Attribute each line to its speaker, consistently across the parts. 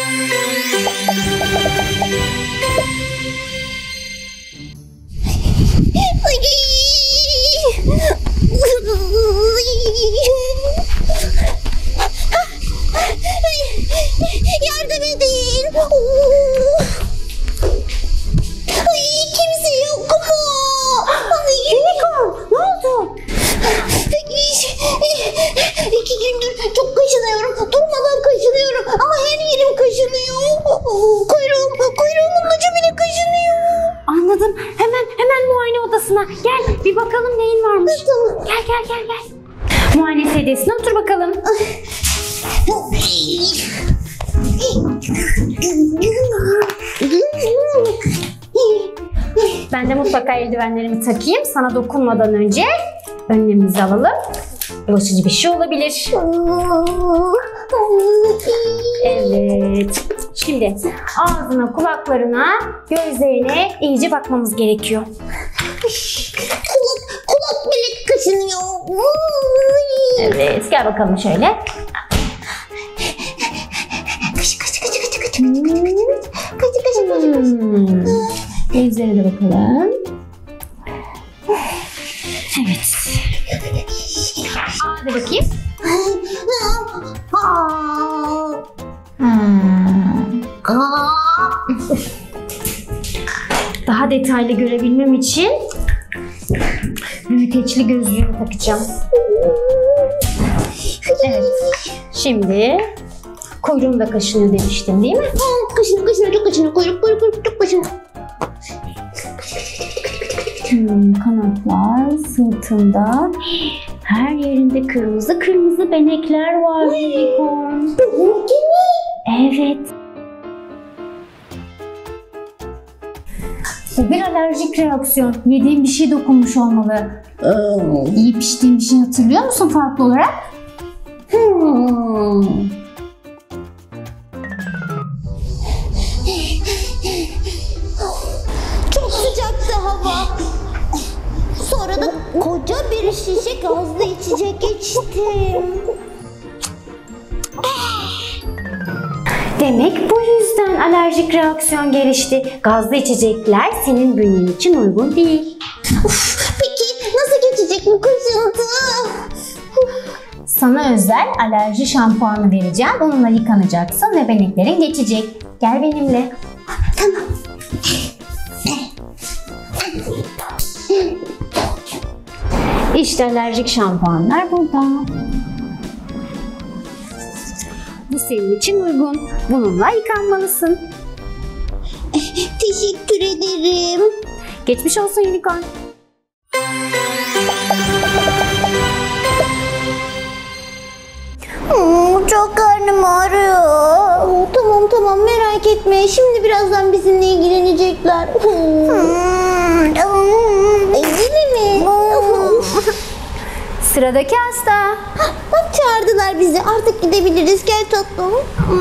Speaker 1: Yardım edin. Kimse yok mu? Unicorn, ne oldu? 2 gündür çok kaşınıyorum. Durmadan kaşınıyorum. Ama her yerim kaşınıyor. Kuyruğumun ucu bile kaşınıyor.
Speaker 2: Anladım. Hemen muayene odasına. Gel bir bakalım neyin varmış.
Speaker 1: Tamam.
Speaker 2: Gel. Muayene sedyesine otur bakalım. Ben de mutlaka eldivenlerimi takayım. Sana dokunmadan önce önlemimizi alalım. Bulaşıcı bir şey olabilir. Evet. Şimdi ağzına, kulaklarına, gözlerine iyice bakmamız gerekiyor.
Speaker 1: Kulak bile kaşınıyor.
Speaker 2: Evet. Gel bakalım şöyle. Gözlere de bakalım. Evet. Hadi bakayım. Daha detaylı görebilmem için büyüteçli gözlüğümü takacağım. Evet. Şimdi kuyruğum da kaşınıyor demiştin değil mi?
Speaker 1: Kaşınıyor, çok kaşınıyor. Kuyruk çok kaşınıyor.
Speaker 2: Kanatlar, sırtında, her yerinde kırmızı benekler var unicorn. Evet. Bu bir alerjik reaksiyon. Yediğin bir şey dokunmuş olmalı. Yiyip içtiğin bir şey hatırlıyor musun farklı olarak?
Speaker 1: Çok sıcaktı hava. Sonra da koca bir şişe gazlı içecek içtim.
Speaker 2: Demek bu yüzden alerjik reaksiyon gelişti. Gazlı içecekler senin bünyen için uygun değil.
Speaker 1: Peki nasıl geçecek bu kaşıntı?
Speaker 2: Sana özel alerji şampuanı vereceğim. Onunla yıkanacaksın ve beneklerin geçecek. Gel benimle.
Speaker 1: Tamam.
Speaker 2: İşte alerjik şampuanlar burada. Bu senin için uygun. Bununla yıkanmalısın.
Speaker 1: Teşekkür ederim.
Speaker 2: Geçmiş olsun unicorn.
Speaker 1: Çok karnım ağrıyor. Tamam merak etme. Şimdi birazdan bizimle ilgilenecekler. Yine mi?
Speaker 2: Sıradaki hasta.
Speaker 1: Bak çağırdılar bizi. Artık gidebiliriz. Gel tatlım.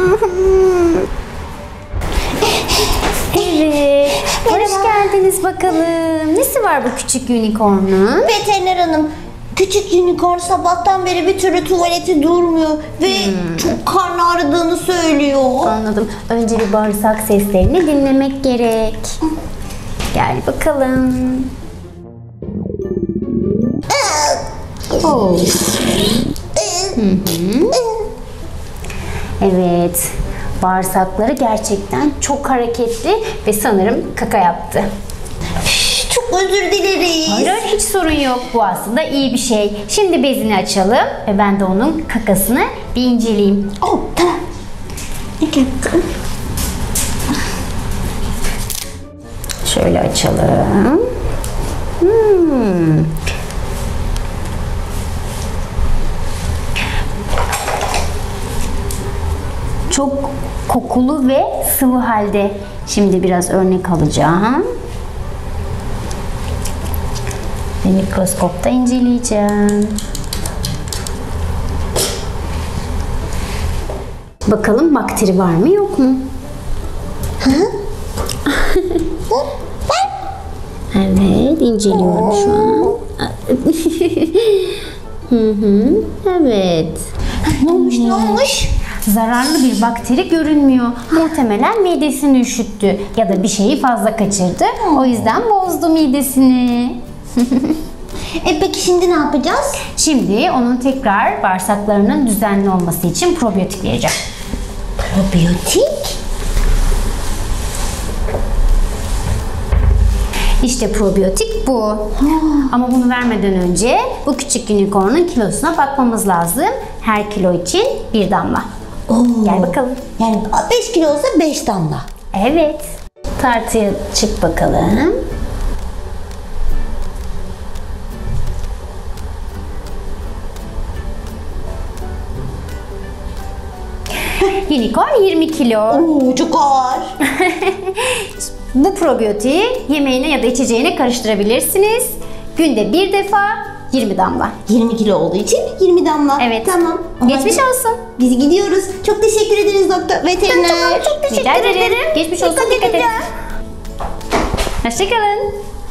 Speaker 2: Evet. Hoş geldiniz bakalım. Nesi var bu küçük unicorn'un?
Speaker 1: Veteriner hanım. Küçük unicorn sabahtan beri bir türlü tuvaleti durmuyor ve çok karnı ağrıdığını söylüyor.
Speaker 2: Anladım. Önce bir bağırsak seslerini dinlemek gerek. Gel bakalım. Oh. Evet. Bağırsakları gerçekten çok hareketli ve sanırım kaka yaptı.
Speaker 1: Çok özür dileriz.
Speaker 2: Hayır, hiç sorun yok. Bu aslında iyi bir şey. Şimdi bezini açalım ve ben de onun kakasını bir inceleyeyim.
Speaker 1: Tamam.
Speaker 2: Şöyle açalım. Çok kokulu ve sıvı halde. Şimdi biraz örnek alacağım. Ve mikroskopta inceleyeceğim. Bakalım bakteri var mı yok mu? Evet, inceliyorum şu an. Evet.
Speaker 1: Ne olmuş?
Speaker 2: Zararlı bir bakteri görünmüyor. Muhtemelen midesini üşüttü ya da bir şeyi fazla kaçırdı. O yüzden bozdu midesini.
Speaker 1: Peki şimdi ne yapacağız?
Speaker 2: Şimdi onun tekrar bağırsaklarının düzenli olması için probiyotik vereceğim.
Speaker 1: Probiyotik?
Speaker 2: İşte probiyotik bu. Ama bunu vermeden önce bu küçük unicorn'un kilosuna bakmamız lazım. Her kilo için bir damla. Gel bakalım.
Speaker 1: Yani 5 kilo olsa 5 damla.
Speaker 2: Evet. Tartıya çık bakalım. Unicorn 20 kilo.
Speaker 1: Oo, çok ağır.
Speaker 2: Bu probiyotiği yemeğine ya da içeceğine karıştırabilirsiniz. Günde bir defa 20 damla.
Speaker 1: 20 kilo olduğu için 20 damla.
Speaker 2: Evet.
Speaker 1: Tamam.
Speaker 2: Geçmiş olsun.
Speaker 1: Biz gidiyoruz. Çok teşekkür ederiz doktor. Veteriner.
Speaker 2: Tamam, çok teşekkür ederim. Geçmiş olsun. Dikkat edin. Hoşçakalın.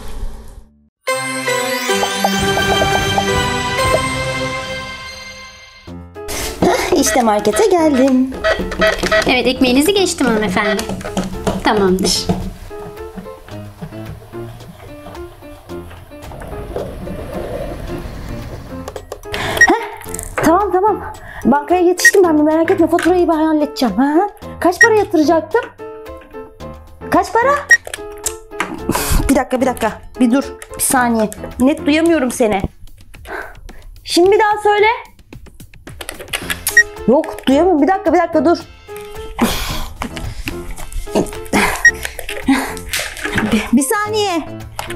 Speaker 1: İşte markete geldim.
Speaker 2: Evet, ekmeğinizi geçtim hanımefendi. Tamamdır.
Speaker 3: Tamam. Bankaya yetiştim ben de, merak etme, faturayı ben halledeceğim. Ha? Kaç para yatıracaktım? Kaç para? Bir dakika. Bir dur. Bir saniye. Net duyamıyorum seni. Şimdi bir daha söyle. Yok, duyamıyorum. Bir dakika dur. Bir saniye.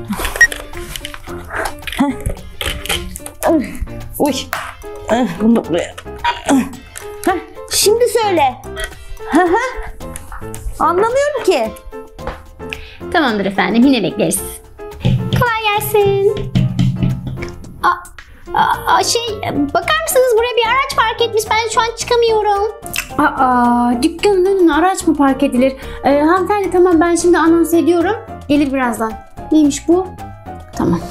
Speaker 3: Uy. Bunu da buraya. Şimdi söyle. Anlamıyorum ki.
Speaker 2: Tamamdır efendim, yine bekleriz. Kolay gelsin. Bakar mısınız, buraya bir araç park etmiş. Ben şu an çıkamıyorum.
Speaker 3: Dükkanın önüne araç mı park edilir? Hanımefendi tamam, ben şimdi anons ediyorum. Gelir birazdan. Neymiş bu? Tamam.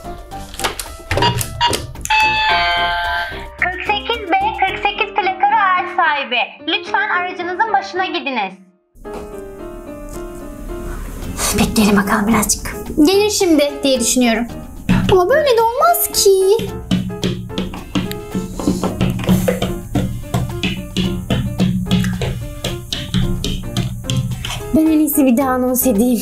Speaker 2: 48B 48 plakalı araç sahibi. Lütfen aracınızın başına gidiniz. Bekleyelim bakalım birazcık. Gelir şimdi diye düşünüyorum. Ama böyle de olmaz ki.
Speaker 3: Ben en iyisi bir daha anons edeyim.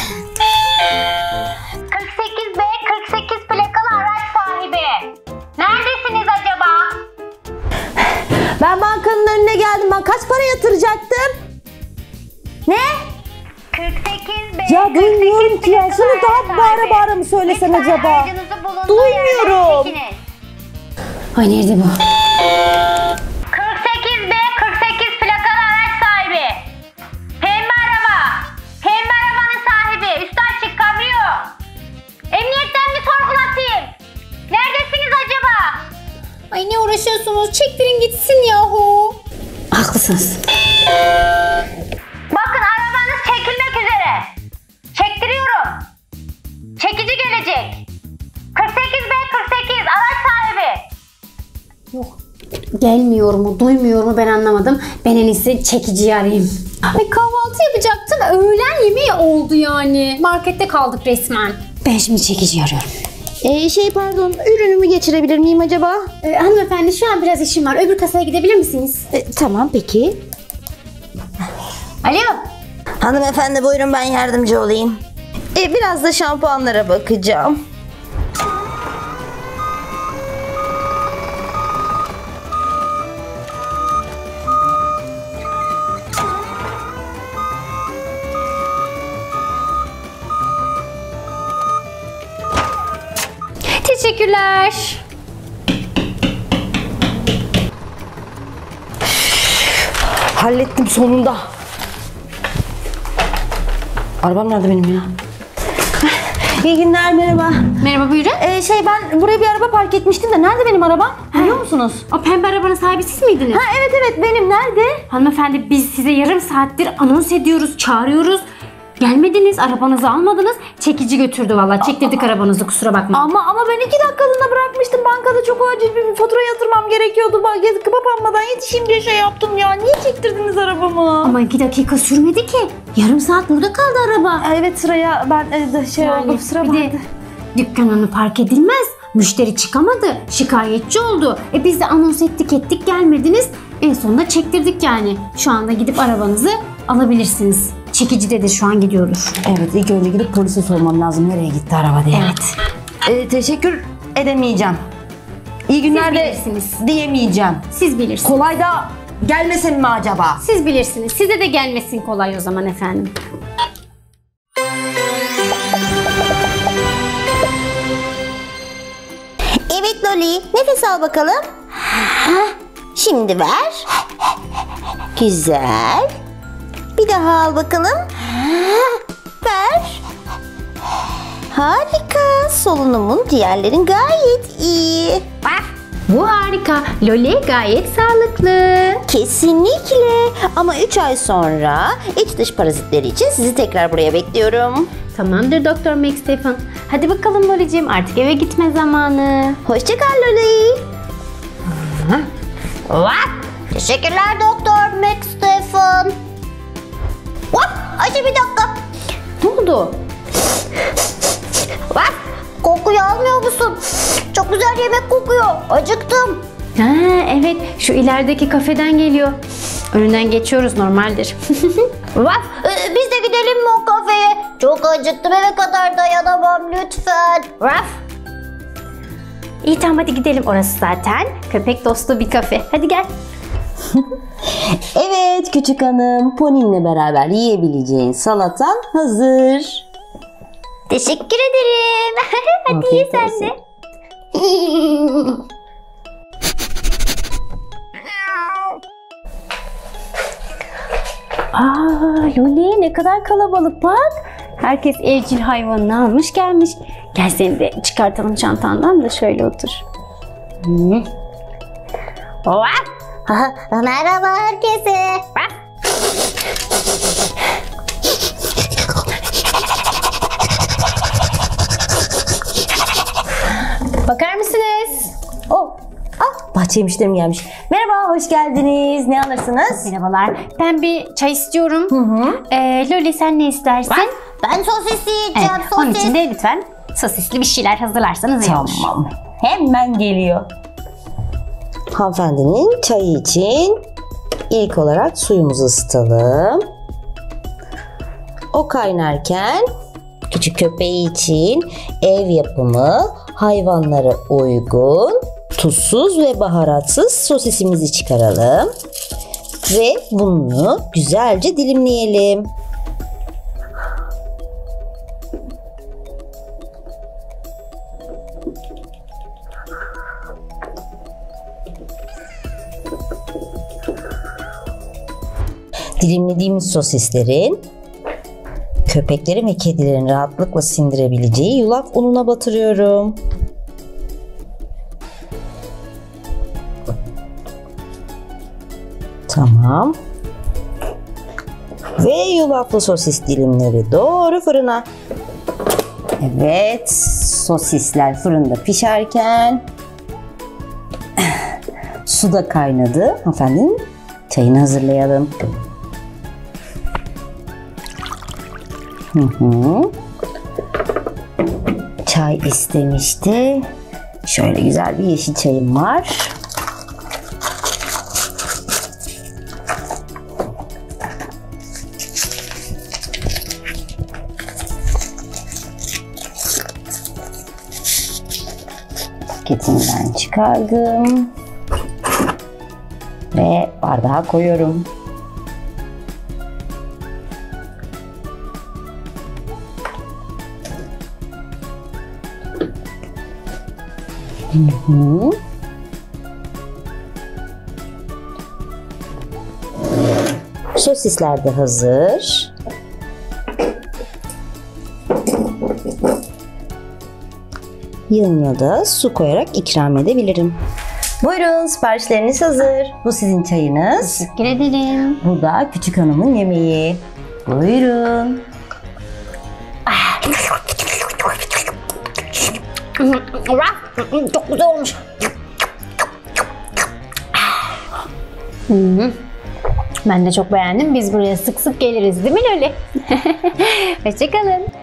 Speaker 2: 48B 48 plakalı araç sahibi. Neredesiniz acaba?
Speaker 3: Ben bankanın önüne geldim. Ben kaç para yatıracaktım? Ne?
Speaker 2: 48B
Speaker 3: Ya duymuyorum ki ya. Şunu daha bağıra mı söylesen acaba? Duymuyorum. Ay nerede bu?
Speaker 2: 48B 48 plakalı araç sahibi. Pembe araba. Pembe arabanın sahibi. Üstü açık, kabriyo. Emniyetten bir sorgulatayım. Neredesiniz acaba? Ay ne uğraşıyorsunuz? Çektirin gitsin yahu.
Speaker 3: Haklısınız.
Speaker 2: Bakın arabanız çekilmek üzere. Çektiriyorum. Çekici gelecek. 48B 48 araç sahibi.
Speaker 3: Yok. Gelmiyor mu, duymuyor mu ben anlamadım. Ben en iyisi çekiciyi arayayım.
Speaker 2: Ay kahvaltı yapacaktım. Öğlen yemeği oldu yani. Markette kaldık resmen.
Speaker 3: Ben şimdi çekiciyi arıyorum.
Speaker 1: Pardon, ürünümü geçirebilir miyim acaba?
Speaker 3: Hanımefendi şu an biraz işim var. Öbür kasaya gidebilir misiniz?
Speaker 1: Tamam peki.
Speaker 2: Alo.
Speaker 1: Hanımefendi buyurun, ben yardımcı olayım. Biraz da şampuanlara bakacağım.
Speaker 2: Teşekkürler.
Speaker 3: Hallettim sonunda. Arabam nerede benim ya? İyi günler, merhaba.
Speaker 2: Merhaba, buyurun.
Speaker 3: Ben buraya bir araba park etmiştim de nerede benim arabam? Biliyor musunuz?
Speaker 2: O pembe arabanın sahibi siz miydiniz?
Speaker 3: Evet benim. Nerede?
Speaker 2: Hanımefendi, biz size yarım saattir anons ediyoruz, çağırıyoruz. Gelmediniz, arabanızı almadınız. Çekici götürdü vallahi. Çektirdik arabanızı, kusura bakma.
Speaker 3: Ama ben 2 dakikalığına bırakmıştım. Bankada çok acil bir fatura yatırmam gerekiyordu. Kapanmadan yetişeyim diye şey yaptım ya. Niye çektirdiniz arabamı?
Speaker 2: Ama 2 dakika sürmedi ki. Yarım saat burada kaldı araba.
Speaker 3: Evet, sıraya ben oldum, sıra
Speaker 2: bir
Speaker 3: vardı.
Speaker 2: de dükkan önü park edilmez. Müşteri çıkamadı. Şikayetçi oldu. Biz de anons ettik gelmediniz. En sonunda çektirdik yani. Şu anda gidip arabanızı alabilirsiniz. Çekicidedir, şu an gidiyordur.
Speaker 3: Evet, ilk önce gidip polise sormam lazım nereye gitti araba diye.
Speaker 2: Evet.
Speaker 3: Teşekkür edemeyeceğim. İyi günler de
Speaker 2: bilirsiniz.
Speaker 3: diyemeyeceğim.
Speaker 2: Siz bilirsiniz.
Speaker 3: Kolay da gelmesin mi acaba?
Speaker 2: Siz bilirsiniz. Size de gelmesin kolay o zaman efendim.
Speaker 1: Evet Loli, nefes al bakalım. Şimdi ver. Güzel. Bir daha al bakalım. Ver. Harika. Solunumun, diğerlerin gayet iyi.
Speaker 2: Bak, bu harika. Loli gayet sağlıklı.
Speaker 1: Kesinlikle. Ama 3 ay sonra iç dış parazitleri için sizi tekrar buraya bekliyorum.
Speaker 2: Tamamdır Doktor McStephen. Hadi bakalım Loli'ciğim, artık eve gitme zamanı.
Speaker 1: Hoşça kal Loli. Teşekkürler Doktor McStephen. Ayşe bir dakika.
Speaker 2: Ne oldu?
Speaker 1: Bak, kokuyu almıyor musun? Çok güzel yemek kokuyor. Acıktım.
Speaker 2: Ha, evet, şu ilerideki kafeden geliyor. Önünden geçiyoruz, normaldir.
Speaker 1: Biz de gidelim mi o kafeye? Çok acıktım, eve kadar dayanamam lütfen.
Speaker 2: İyi tamam, hadi gidelim. Orası zaten köpek dostu bir kafe. Hadi gel.
Speaker 3: Evet küçük hanım, Poni'yle beraber yiyebileceğin salatan hazır.
Speaker 1: Teşekkür ederim. Hadi ye
Speaker 3: Afiyet
Speaker 1: sen
Speaker 3: olsun.
Speaker 1: de.
Speaker 2: Aa, Loli ne kadar kalabalık bak. Herkes evcil hayvanını almış gelmiş. Gel seni de çıkartalım çantandan da şöyle otur.
Speaker 1: Merhaba herkese.
Speaker 2: Bakar mısınız?
Speaker 3: Bahçeye müşterim gelmiş. Merhaba, hoş geldiniz. Ne alırsınız?
Speaker 2: Merhabalar. Ben bir çay istiyorum. Loli sen ne istersin?
Speaker 1: Ben sosis yiyeceğim.
Speaker 2: Evet, onun için de lütfen sosisli bir şeyler hazırlarsanız iyi olur.
Speaker 3: Tamam. Hemen geliyor. Hanımefendinin çayı için ilk olarak suyumuzu ısıtalım. O kaynarken küçük köpeği için ev yapımı, hayvanlara uygun, tuzsuz ve baharatsız sosisimizi çıkaralım. Ve bunu güzelce dilimleyelim. Dilimlediğimiz sosislerin köpeklerin ve kedilerin rahatlıkla sindirebileceği yulaf ununa batırıyorum. Tamam. Ve yulaflı sosis dilimleri doğru fırına. Evet, sosisler fırında pişerken su da kaynadı. Hanımefendinin çayını hazırlayalım. Çay istemişti. Şöyle güzel bir yeşil çayım var. Paketinden çıkardım. Ve bardağa koyuyorum. Sosisler de hazır. Yanına da su koyarak ikram edebilirim. Buyurun, siparişleriniz hazır. Bu sizin çayınız.
Speaker 2: Teşekkür ederim.
Speaker 3: Bu da küçük hanımın yemeği. Buyurun.
Speaker 1: Çok güzel olmuş.
Speaker 2: Ben de çok beğendim. Biz buraya sık sık geliriz değil mi Loli? Hoşçakalın.